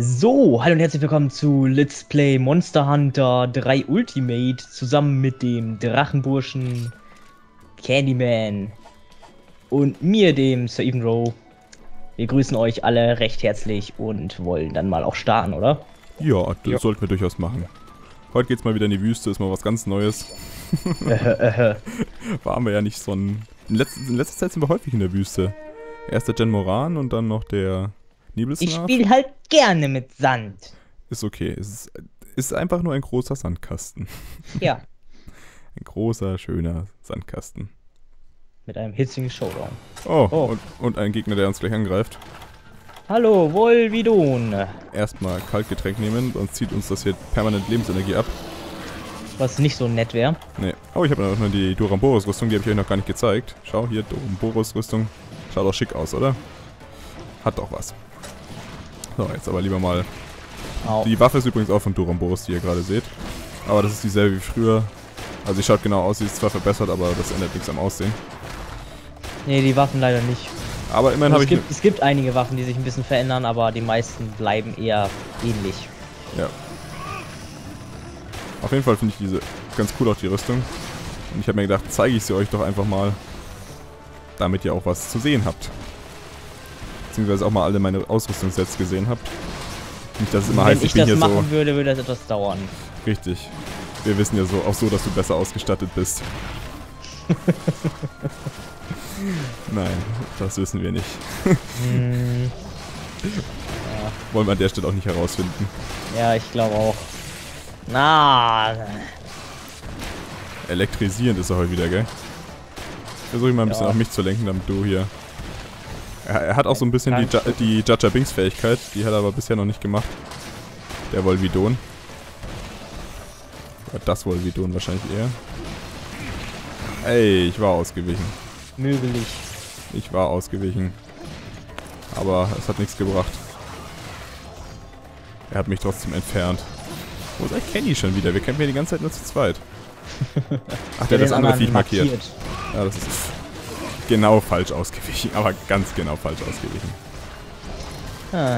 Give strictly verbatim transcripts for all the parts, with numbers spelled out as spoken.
So, hallo und herzlich willkommen zu Let's Play Monster Hunter drei Ultimate zusammen mit dem Drachenburschen Candyman und mir, dem Sir Evenrow. Wir grüßen euch alle recht herzlich und wollen dann mal auch starten, oder? Ja, das Jo. sollten wir durchaus machen. Heute geht's mal wieder in die Wüste, ist mal was ganz Neues. Waren wir ja nicht so ein... In letzter, in letzter Zeit sind wir häufig in der Wüste. Erst der Jen Moran und dann noch der Nebelslav. Ich spiele halt gerne mit Sand. Ist okay, es ist, ist einfach nur ein großer Sandkasten. Ja, Ein großer, schöner Sandkasten. mit einem hitzigen Showdown. Oh, Oh. Und, und ein Gegner, der uns gleich angreift. Hallo, Volvidon. Erstmal Kaltgetränk nehmen, sonst zieht uns das hier permanent Lebensenergie ab. Was nicht so nett wäre. Nee. Oh, ich habe noch die Duramboros-Rüstung, die habe ich euch noch gar nicht gezeigt. Schau, hier, Duramboros-Rüstung. Schaut auch schick aus, oder? Hat doch was. So, jetzt aber lieber mal... Au. Die Waffe ist übrigens auch von Duramboros, die ihr gerade seht. Aber das ist dieselbe wie früher. Also sie schaut genau aus, sie ist zwar verbessert, aber das ändert nichts am Aussehen. Nee, die Waffen leider nicht. Aber immerhin Also habe es, ich... gibt, es gibt einige Waffen, die sich ein bisschen verändern, aber die meisten bleiben eher ähnlich. Ja. Auf jeden Fall finde ich diese ganz cool, auch die Rüstung. Und ich habe mir gedacht, zeige ich sie euch doch einfach mal, damit ihr auch was zu sehen habt. Beziehungsweise auch mal alle meine Ausrüstungssets gesehen habt. Nicht, dass es immer Wenn heißt, ich ich bin das hier machen so... würde, würde das etwas dauern. Richtig. Wir wissen ja so auch so, dass du besser ausgestattet bist. Nein, das wissen wir nicht. Hm, Wollen wir an der Stelle auch nicht herausfinden. ja, ich glaube auch. Na, Elektrisierend ist er heute wieder, gell? Versuche ich mal ein bisschen Ja. auf mich zu lenken, damit du hier... Er, er hat auch so ein bisschen die, Danke. Ja- die Jaja Binks Fähigkeit, die hat er aber bisher noch nicht gemacht. Der Volvidon. Oder das Volvidon wahrscheinlich eher. Ey, ich war ausgewichen. möglich. Ich war ausgewichen. Aber es hat nichts gebracht. Er hat mich trotzdem entfernt. Wo ist eigentlich Kenny schon wieder? Wir kämpfen hier die ganze Zeit nur zu zweit. Ach, der hat das andere Viech markiert. Ja, das ist genau falsch ausgewichen. Aber ganz genau falsch ausgewichen. Ah,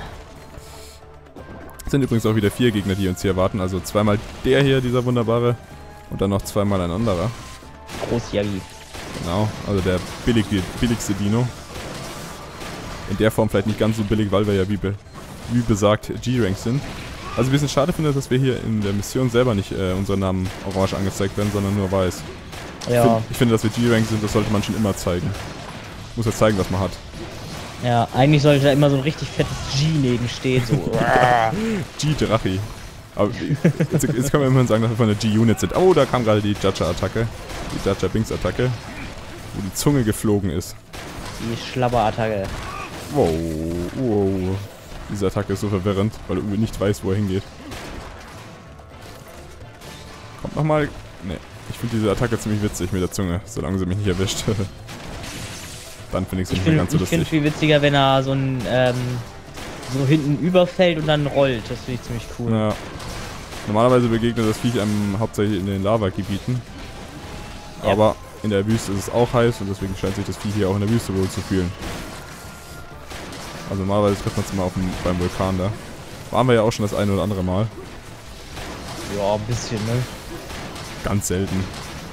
Es sind übrigens auch wieder vier Gegner, die uns hier erwarten. Also zweimal der hier, dieser wunderbare. Und dann noch zweimal ein anderer. Großjagi. Genau, also der billig, billigste Dino. In der Form vielleicht nicht ganz so billig, weil wir ja wie, be, wie besagt G-Rank sind. Also ein bisschen schade finde, dass wir hier in der Mission selber nicht äh, unsere Namen orange angezeigt werden, sondern nur weiß. Ich, Ja, find, ich finde, dass wir G-Rank sind, das sollte man schon immer zeigen. Muss ja zeigen, was man hat. ja, eigentlich sollte da immer so ein richtig fettes G nebenstehen. So. G-Drachi. Aber jetzt, jetzt können wir immerhin sagen, dass wir von der G-Unit sind. Oh, da kam gerade die Jaja-Attacke. Die Jaja Binks-Attacke. Wo die Zunge geflogen ist. Die Schlabberattacke. Wow, wow. Diese Attacke ist so verwirrend, weil du nicht weißt, wo er hingeht. Kommt nochmal. Ne, ich finde diese Attacke ziemlich witzig mit der Zunge, solange sie mich nicht erwischt. Dann finde ich es Ich nicht mehr finde ganz so ich finde lustig. es viel witziger, wenn er so ein ähm, so hinten überfällt und dann rollt. Das finde ich ziemlich cool. Ja. Normalerweise begegnet das Viech einem hauptsächlich in den Lavagebieten. Ja. Aber in der Wüste ist es auch heiß und deswegen scheint sich das Vieh hier auch in der Wüste wohl zu fühlen. Also normalerweise trifft man es immer auf dem, beim Vulkan da. Waren wir ja auch schon das eine oder andere Mal. Ja, ein bisschen, ne? Ganz selten.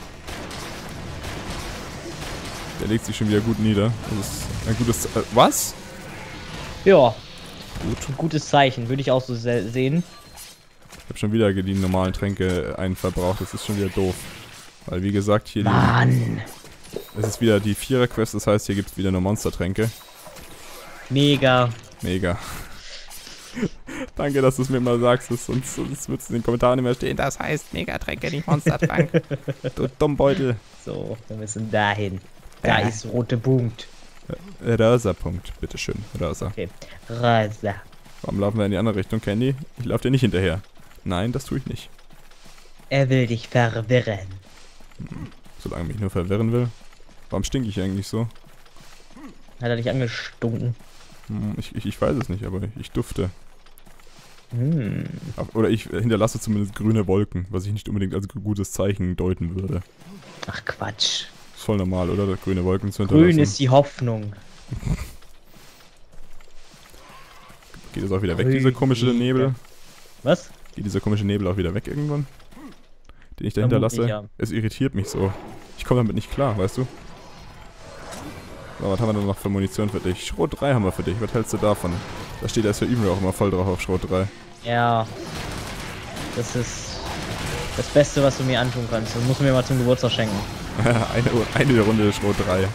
Der legt sich schon wieder gut nieder. Das ist ein gutes... Äh, was? Ja, Gut. ein gutes Zeichen, würde ich auch so se sehen. Ich habe schon wieder die normalen Tränke einen verbraucht. Das ist schon wieder doof. Weil wie gesagt, hier... Mann! Die, es ist wieder die Vierer-Quest, das heißt, hier gibt es wieder nur Monstertränke. Mega. Mega. Danke, dass du es mir mal sagst, sonst, sonst wird es in den Kommentaren immer stehen. Das heißt Megatränke, nicht Monstertrank. Du Dummbeutel. So, wir müssen dahin. Da Ja. ist rote Punkt. Rosa Punkt, bitteschön. Rosa. Okay. Rosa. Warum laufen wir in die andere Richtung, Candy? Ich laufe dir nicht hinterher. Nein, das tue ich nicht. Er will dich verwirren. Solange mich nur verwirren will. Warum stinke ich eigentlich so? Hat er dich angestunken? Hm, Ich, ich, ich weiß es nicht, aber ich dufte. Hm. Oder ich hinterlasse zumindest grüne Wolken, was ich nicht unbedingt als gutes Zeichen deuten würde. Ach Quatsch. Ist voll normal, oder? Grüne Wolken zu hinterlassen. Grün ist die Hoffnung. Geht das auch wieder weg, diese komische Nebel? Was? Geht dieser komische Nebel auch wieder weg irgendwann? Den ich dahinter lasse? Ja. Es irritiert mich so. Ich komme damit nicht klar, weißt du? So, was haben wir denn noch für Munition für dich? Schrot drei haben wir für dich. Was hältst du davon? Da steht das für Evil auch immer voll drauf auf Schrot drei. Ja. Das ist das Beste, was du mir antun kannst. Das musst du mir mal zum Geburtstag schenken. eine, eine Runde Schrot drei.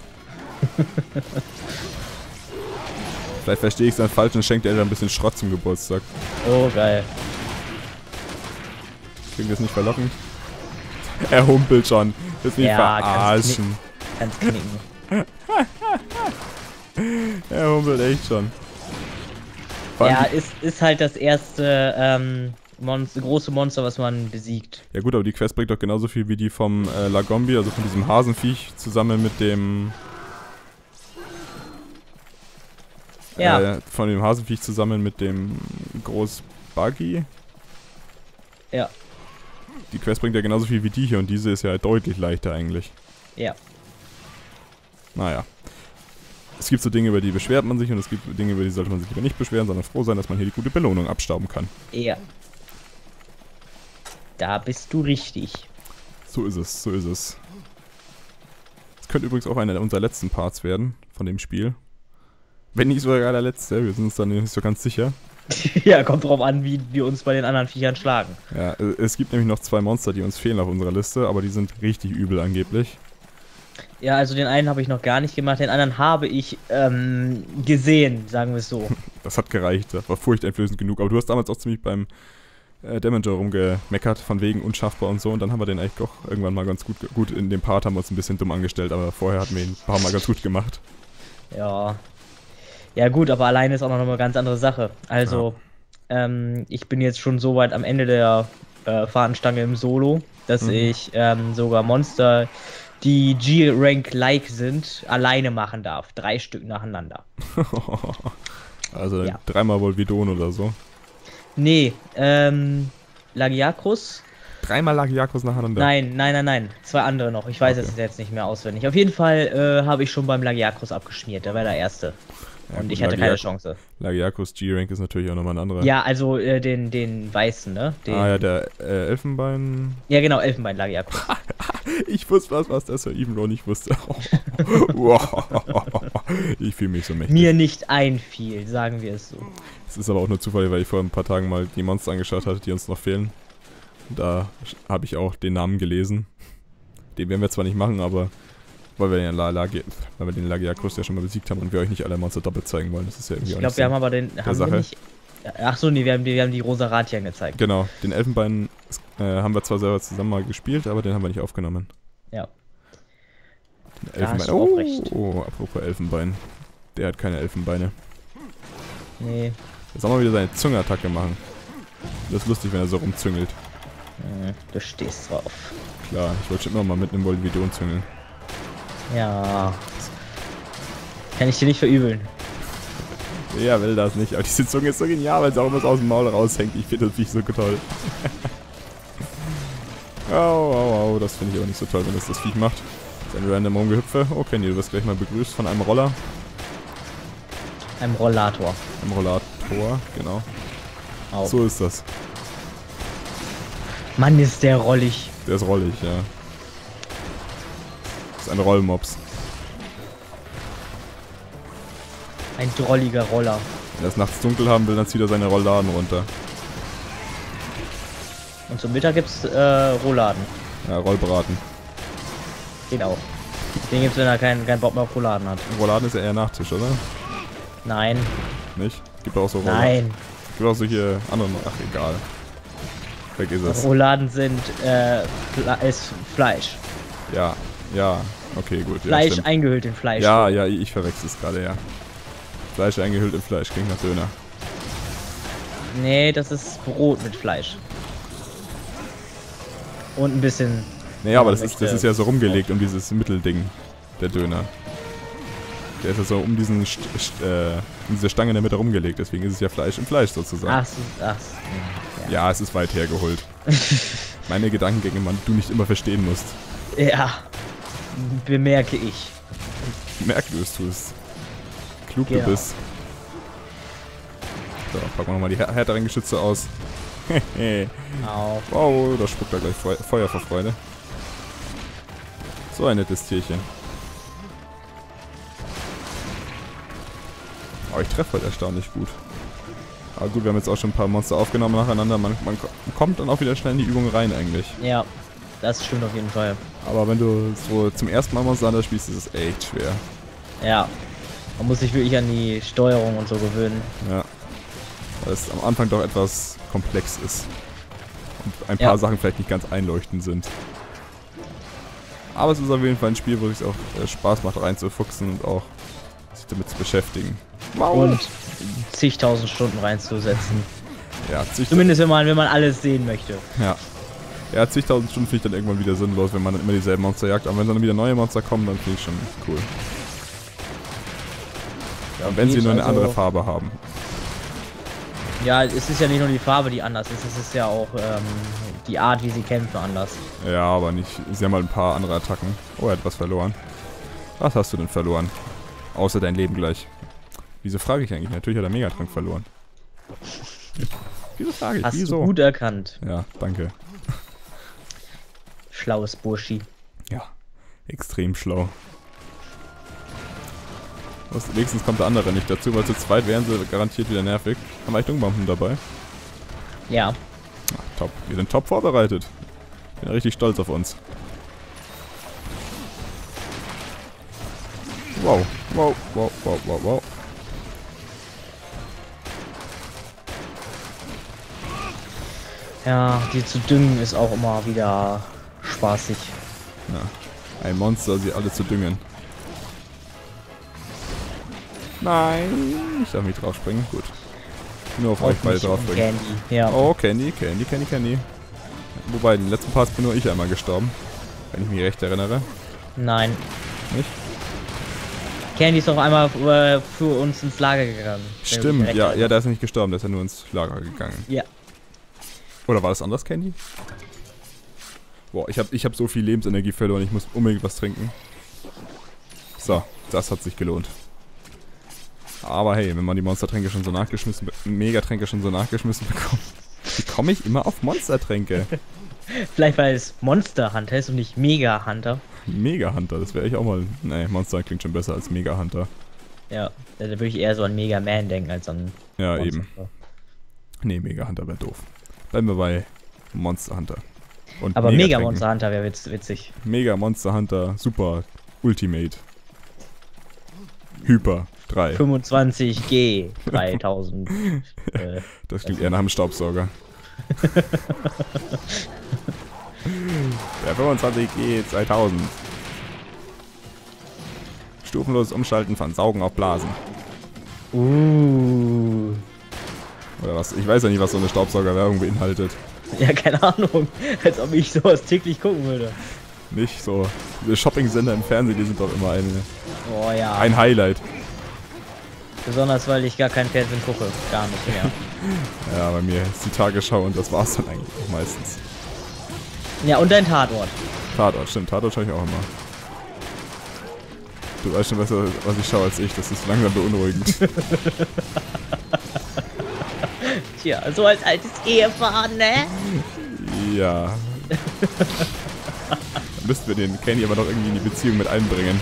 Vielleicht verstehe ich es dann falsch und schenkt er ein bisschen Schrott zum Geburtstag. Oh, geil. Klingt das nicht verlockend? Er humpelt schon. Das ist mich ja, verarschen. Kannst knicken. Er humpelt echt schon. Ja, ist, ist halt das erste ähm, Monster, große Monster, was man besiegt. Ja gut, aber die Quest bringt doch genauso viel wie die vom äh, Lagombi, also von diesem Hasenviech, zusammen mit dem... Ja. Äh, von dem Hasenviech zusammen mit dem Großbuggy. Ja. Die Quest bringt ja genauso viel wie die hier und diese ist ja deutlich leichter eigentlich. Ja. Naja. Es gibt so Dinge, über die beschwert man sich und es gibt Dinge, über die sollte man sich lieber nicht beschweren, sondern froh sein, dass man hier die gute Belohnung abstauben kann. Ja. Da bist du richtig. So ist es, so ist es. Es könnte übrigens auch einer unserer letzten Parts werden von dem Spiel. Wenn nicht sogar der letzte, wir sind uns dann nicht so ganz sicher. Ja, kommt drauf an, wie wir uns bei den anderen Viechern schlagen. Ja, es gibt nämlich noch zwei Monster, die uns fehlen auf unserer Liste, aber die sind richtig übel angeblich. Ja, also den einen habe ich noch gar nicht gemacht, den anderen habe ich ähm, gesehen, sagen wir es so. Das hat gereicht, das war furchteinflößend genug. Aber du hast damals auch ziemlich beim äh, Damager rumgemeckert, von wegen unschaffbar und so. Und dann haben wir den eigentlich doch irgendwann mal ganz gut, gut in dem Part haben wir uns ein bisschen dumm angestellt, aber vorher hatten wir ihn ein paar Mal ganz gut gemacht. Ja. Ja gut, aber alleine ist auch noch eine ganz andere Sache. Also, ja. ähm, ich bin jetzt schon so weit am Ende der äh, Fahnenstange im Solo, dass mhm. ich ähm, sogar Monster, die G-Rank-like sind, alleine machen darf. Drei Stück nacheinander. Also ja. Dreimal Volvidon oder so? Nee, ähm, Lagiacrus. Dreimal Lagiacrus nacheinander? Nein, nein, nein, nein. Zwei andere noch. Ich weiß okay. es jetzt nicht mehr auswendig. Auf jeden Fall äh, habe ich schon beim Lagiacrus abgeschmiert. Der war der erste. Ja, und ich hatte keine Chance. Lagiacrus G-Rank ist natürlich auch nochmal ein anderer. Ja, also äh, den, den weißen, ne? Den ah ja, der äh, Elfenbein... Ja genau, Elfenbein Lagiacrus. Ich wusste was, was der Sir Evenlow nicht wusste. Ich fühle mich so mächtig. Mir nicht einfiel, sagen wir es so. Es ist aber auch nur Zufall, weil ich vor ein paar Tagen mal die Monster angeschaut hatte, die uns noch fehlen. Da habe ich auch den Namen gelesen. Den werden wir zwar nicht machen, aber... Weil wir den, La Lagi weil wir den Lagiacrus ja schon mal besiegt haben und wir euch nicht alle Monster doppelt zeigen wollen. Das ist ja irgendwie ich auch glaube, nicht wir so haben aber den... Haben wir nicht, ach so, nee, wir haben die, wir haben die rosa Ratian gezeigt. Genau, den Elfenbein äh, haben wir zwar selber zusammen mal gespielt, aber den haben wir nicht aufgenommen. Ja. Den Elfenbein. Oh, recht. oh, apropos Elfenbein. Der hat keine Elfenbeine. Nee. Jetzt soll mal wieder seine Zungenattacke machen. Das ist lustig, wenn er so rumzüngelt. Du stehst drauf. Klar, ich wollte schon immer mal mit einem Volvidon züngeln. Ja. Kann ich dir nicht verübeln. Ja, will das nicht. Aber diese Zunge ist so genial, weil sie auch immer aus dem Maul raushängt. Ich finde das Viech so toll. Au, au, au. Das finde ich aber nicht so toll, wenn das das Viech macht. Das ist ein random Rumgehüpfe. Okay, nee, du wirst gleich mal begrüßt von einem Roller. Einem Rollator. Einem Rollator, genau. Au. So ist das. Mann, ist der rollig. Der ist rollig, ja. Das ist ein Rollmops. Ein drolliger Roller. Wenn er es nachts dunkel haben will, dann zieht er seine Rollladen runter. Und zum Mittag gibt's äh, Rouladen. Ja, Rollbraten. Den auch. Den gibt's, wenn er keinen kein Bock mehr auf Rouladen hat. Rouladen ist ja eher Nachtisch, oder? Nein. Nicht? Gibt auch so Rouladen. Nein. Gibt auch solche anderen. Ach, egal. Vergiss es. Rouladen sind äh, Fle ist Fleisch. Ja, ja. Okay, gut. Fleisch ja, eingehüllt in Fleisch. Ja, ja, ich verwechsel es gerade, ja. Fleisch eingehüllt in Fleisch, klingt nach Döner. Nee, das ist Brot mit Fleisch. Und ein bisschen... Naja, aber das ist, das ist ja so rumgelegt um dieses Mittelding, der Döner. Der ist ja so um diesen St St äh, um diese Stange in der Mitte rumgelegt, deswegen ist es ja Fleisch im Fleisch sozusagen. Ach, ach ja. ja, es ist weit hergeholt. Meine Gedankengänge, man, du nicht immer verstehen musst. Ja, bemerke ich. Merk du es, du es. Klug genau. du bist. So, packen wir nochmal die härteren Geschütze aus. Au. Wow, da spuckt er gleich Feu Feuer vor Freude. So ein nettes Tierchen. Aber ich treffe halt erstaunlich gut. Aber gut, wir haben jetzt auch schon ein paar Monster aufgenommen nacheinander. Man, man kommt dann auch wieder schnell in die Übung rein eigentlich. Ja, das stimmt auf jeden Fall. Aber wenn du so zum ersten Mal Monster Hunter spielst, ist es echt schwer. Ja. Man muss sich wirklich an die Steuerung und so gewöhnen. Ja. Weil es am Anfang doch etwas komplex ist. Und ein paar Ja. Sachen vielleicht nicht ganz einleuchtend sind. Aber es ist auf jeden Fall ein Spiel, wo es sich auch äh, Spaß macht reinzufuchsen und auch sich damit zu beschäftigen. Wow. Und zigtausend Stunden reinzusetzen. Ja, zig Zumindest wenn man, wenn man alles sehen möchte. Ja. Ja, zigtausend Stunden finde ich dann irgendwann wieder sinnlos, wenn man dann immer dieselben Monster jagt. Aber wenn dann wieder neue Monster kommen, dann finde ich schon cool. Ja, und wenn sie nur eine also, andere Farbe haben. Ja, es ist ja nicht nur die Farbe, die anders ist, es ist ja auch ähm, die Art, wie sie kämpfen, anders. Ja, aber nicht. Sie haben halt ein paar andere Attacken. Oh, er hat was verloren. Was hast du denn verloren? Außer dein Leben gleich. Wieso frage ich eigentlich? Natürlich hat er Megatrank verloren. Wieso frage ich? Hast Wieso? du gut erkannt. Ja, danke. Schlaues Burschi. Ja, extrem schlau. Was, wenigstens kommt der andere nicht dazu, weil zu zweit wären sie garantiert wieder nervig. Haben Eichtungbomben dabei. Ja. Ach, top. Wir sind top vorbereitet. Bin richtig stolz auf uns. Wow, wow, wow, wow, wow, wow. Ja, die zu düngen ist auch immer wieder spaßig. Ja. Ein Monster, sie alle zu düngen. Nein, ich darf nicht drauf springen. Gut. Nur auf euch beide drauf springen. Candy. Ja. Oh, Candy, Candy, Candy, Candy. Wobei, den letzten Part bin nur ich einmal gestorben. Wenn ich mich recht erinnere. Nein. Nicht? Candy ist doch einmal äh, für uns ins Lager gegangen. Stimmt, ja, ja, der ist nicht gestorben, der ist ja nur ins Lager gegangen. Ja. Oder war das anders, Candy? Boah, ich habe ich hab so viel Lebensenergie verloren, ich muss unbedingt was trinken. So, das hat sich gelohnt. Aber hey, wenn man die Monstertränke schon so nachgeschmissen, Megatränke schon so nachgeschmissen bekommt, wie komme ich immer auf Monstertränke? Vielleicht weil es Monster Hunter ist und nicht Mega Hunter. Mega Hunter, das wäre ich auch mal. Nee, Monster klingt schon besser als Mega Hunter. Ja, da würde ich eher so an Mega Man denken als an Ja, Monster eben. Hunter. Nee, Mega Hunter wäre doof. Bleiben wir bei Monster Hunter. Und Aber Mega Megatränken. Monster Hunter wäre witz, witzig. Mega Monster Hunter, Super, Ultimate. Hyper, drei. fünfundzwanzig G dreitausend. äh, Das klingt eher nach einem Staubsauger. Der fünfundzwanzig G zweitausend. Stufenloses Umschalten von Saugen auf Blasen. uh. Oder was? Ich weiß ja nicht, was so eine Staubsaugerwerbung beinhaltet. Ja, keine Ahnung. Als ob ich sowas täglich gucken würde. Nicht so. Diese Shopping-Sender im Fernsehen, die sind doch immer eine, Oh ja. ein Highlight. Besonders weil ich gar kein Fernsehen gucke. Gar nicht mehr. Ja, bei mir ist die Tagesschau und das war's dann eigentlich auch meistens. Ja, und dein Tatort. Tatort, stimmt. Tatort schaue ich auch immer. Du weißt schon besser, was ich schaue als ich. Das ist langsam beunruhigend. Tja, so als altes Ehepaar, ne? Ja. Dann müssten wir den Kenny aber noch irgendwie in die Beziehung mit einbringen.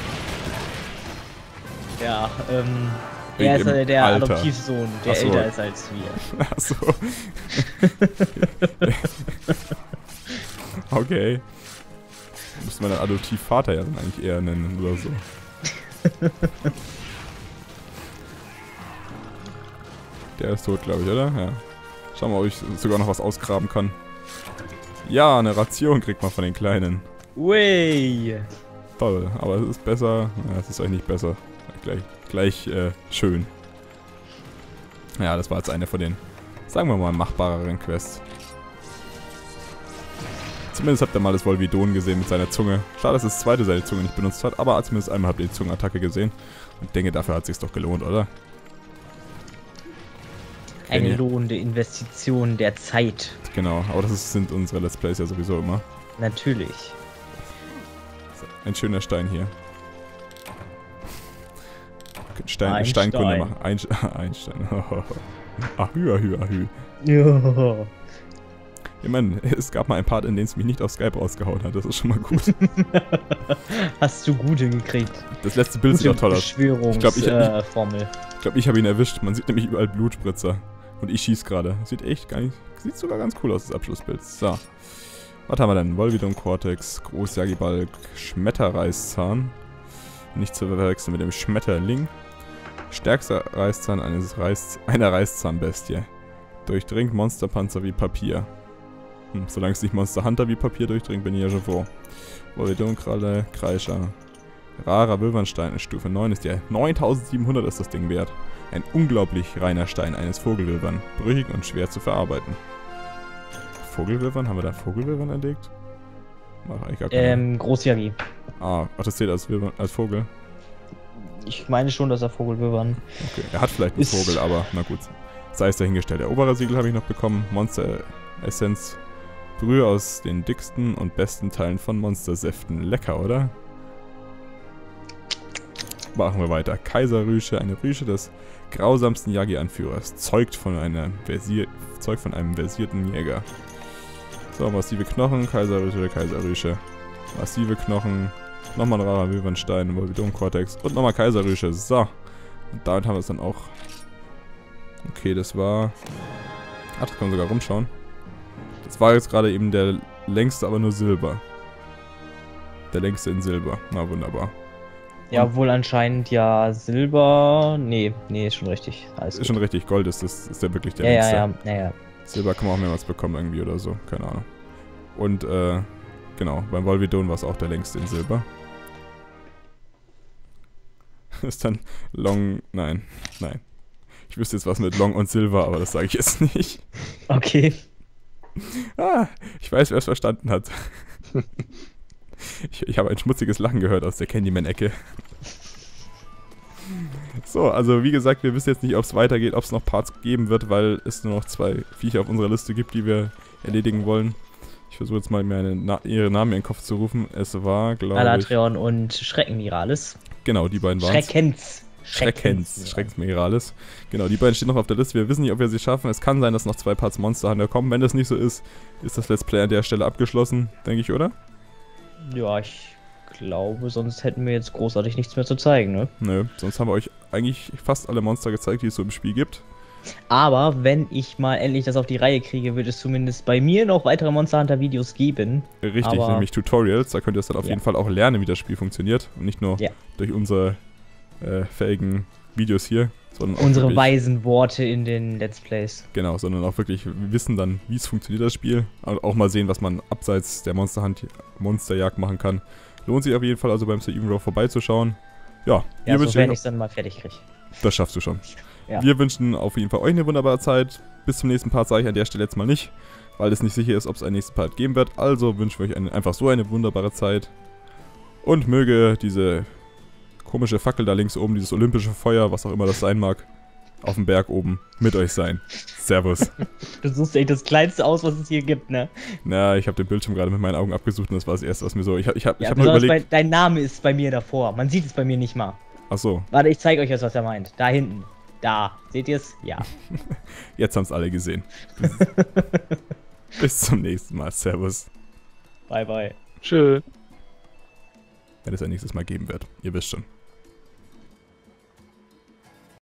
Ja, ähm... Wegen Er ist dem äh, der Alter. Adoptivsohn, der Ach so. älter ist als wir. Achso. Okay. Müsste man den Adoptivvater ja dann eigentlich eher nennen oder so. Der ist tot, glaube ich, oder? Ja. Schauen wir mal, ob ich sogar noch was ausgraben kann. Ja, eine Ration kriegt man von den Kleinen. Ui. Toll, aber es ist besser. Ja, es ist eigentlich nicht besser. Gleich, gleich äh, schön. Ja, das war jetzt eine von den, sagen wir mal, machbareren Quests. Zumindest habt ihr mal das Volvidon gesehen mit seiner Zunge. Schade, dass das zweite seine Zunge nicht benutzt hat, aber zumindest einmal habt ihr die Zungenattacke gesehen. Und ich denke, dafür hat es sich doch gelohnt, oder? Eine Kenny. lohnende Investition der Zeit. Genau, aber das ist, sind unsere Let's Plays ja sowieso immer. Natürlich. Ein schöner Stein hier. Stein, Ein Steinkunde Stein. machen. Ein, ein Stein. Ahü, ahü, ahü. Ja. Ich meine, es gab mal ein Part, in dem es mich nicht auf Skype rausgehauen hat. Das ist schon mal gut. Hast du gut hingekriegt. Das letzte Bild sieht auch toll aus. Ich glaube, ich, äh, ich, Formel. ich, glaub, ich habe ihn erwischt. Man sieht nämlich überall Blutspritzer. Und ich schieß gerade. Sieht echt gar nicht... Sieht sogar ganz cool aus, das Abschlussbild. So. Was haben wir denn? Volvidon Cortex, Großjagibalg, Schmetterreißzahn. Nicht zu verwechseln mit dem Schmetterling. Stärkster Reißzahn eines Reiß, einer Reißzahnbestie. Durchdringt Monsterpanzer wie Papier. Hm, solange es nicht Monster Hunter wie Papier durchdringt, bin ich ja schon froh. Volvidon-Kralle, Kreischer. Rarer Wildwandstein in Stufe neun ist der. neuntausendsiebenhundert ist das Ding wert. Ein unglaublich reiner Stein eines Vogelwilvern. Brüchig und schwer zu verarbeiten. Vogelwilvern? Haben wir da Vogelwilvern entdeckt? Mach eigentlich gar keine. Ähm, Großjagi. Ah, ach, das zählt als, Wilvern, als Vogel. Ich meine schon, dass er Vogelwilvern. Okay, er hat vielleicht einen Vogel, aber na gut. Sei es dahingestellt. Der obere Siegel habe ich noch bekommen. Monster Essenz. Brühe aus den dicksten und besten Teilen von Monstersäften. Lecker, oder? Machen wir weiter. Kaiserrüsche, eine Rüsche des grausamsten Yagi-Anführers. Zeugt von, einer Versier zeugt von einem versierten Jäger. So, massive Knochen, Kaiserrüsche, Kaiserrüsche. Massive Knochen, nochmal ein rarer Wildwandstein, Volvidon-Cortex und nochmal Kaiserrüsche. So. Und damit haben wir es dann auch. Okay, das war... Ach, das kann man sogar rumschauen. Das war jetzt gerade eben der längste, aber nur Silber. Der längste in Silber. Na, wunderbar. Ja, wohl anscheinend ja Silber. Nee, nee, ist schon richtig. Alles Ist gut. schon richtig. Gold ist das ist der wirklich der Ja, längste. ja, ja, ja, ja. Silber kann man auch mehrmals bekommen irgendwie oder so. Keine Ahnung. Und, äh, genau. Beim Volvidon war es auch der längste in Silber. Ist dann Long... Nein. Nein. Ich wüsste jetzt was mit Long und Silber, aber das sage ich jetzt nicht. Okay. Ah, ich weiß, wer es verstanden hat. Ich, ich habe ein schmutziges Lachen gehört aus der Candyman-Ecke. So, also wie gesagt, wir wissen jetzt nicht, ob es weitergeht, ob es noch Parts geben wird, weil es nur noch zwei Viecher auf unserer Liste gibt, die wir erledigen wollen. Ich versuche jetzt mal, mir eine Na ihre Namen in den Kopf zu rufen. Es war, glaube ich... Alatreon und Schreckenmiralis. Genau, die beiden waren Schreckens. Schreckens. Schreckensmiralis. Genau, die beiden stehen noch auf der Liste. Wir wissen nicht, ob wir sie schaffen. Es kann sein, dass noch zwei Parts Monster Hunter kommen. Wenn das nicht so ist, ist das Let's Play an der Stelle abgeschlossen, denke ich, oder? Ja, ich glaube, sonst hätten wir jetzt großartig nichts mehr zu zeigen, ne? Nö, sonst haben wir euch eigentlich fast alle Monster gezeigt, die es so im Spiel gibt. Aber wenn ich mal endlich das auf die Reihe kriege, wird es zumindest bei mir noch weitere Monster Hunter Videos geben. Richtig, Aber nämlich Tutorials. Da könnt ihr es dann auf ja. jeden Fall auch lernen, wie das Spiel funktioniert. Und nicht nur Ja. durch unsere äh, fähigen Videos hier, sondern auch Unsere wirklich, weisen Worte in den Let's Plays. Genau, sondern auch wirklich wissen dann, wie es funktioniert, das Spiel. Und auch mal sehen, was man abseits der Monsterhunt Monsterjagd machen kann. Lohnt sich auf jeden Fall also beim Sir Evenrow vorbeizuschauen. Ja, Ja, wir so wünschen wenn euch- ich es dann mal fertig kriege. das schaffst du schon. Ja. Wir wünschen auf jeden Fall euch eine wunderbare Zeit. Bis zum nächsten Part sage ich an der Stelle jetzt mal nicht, weil es nicht sicher ist, ob es einen nächsten Part geben wird. Also wünschen wir euch eine, einfach so eine wunderbare Zeit. Und möge diese komische Fackel da links oben, dieses olympische Feuer, was auch immer das sein mag, auf dem Berg oben mit euch sein. Servus. Du suchst echt das Kleinste aus, was es hier gibt, ne? Na, ich habe den Bildschirm gerade mit meinen Augen abgesucht und das war das Erste, was mir so... Ich habe ich hab, ich Ja, hab nur besonders überlegt... bei, dein Name ist bei mir davor. Man sieht es bei mir nicht mal. Ach so, Warte, ich zeige euch jetzt, was er meint. Da hinten. Da. Seht ihr es? Ja. jetzt haben es alle gesehen. Bis, bis zum nächsten Mal. Servus. Bye, bye. Tschö. Wenn es ein nächstes Mal geben wird. Ihr wisst schon.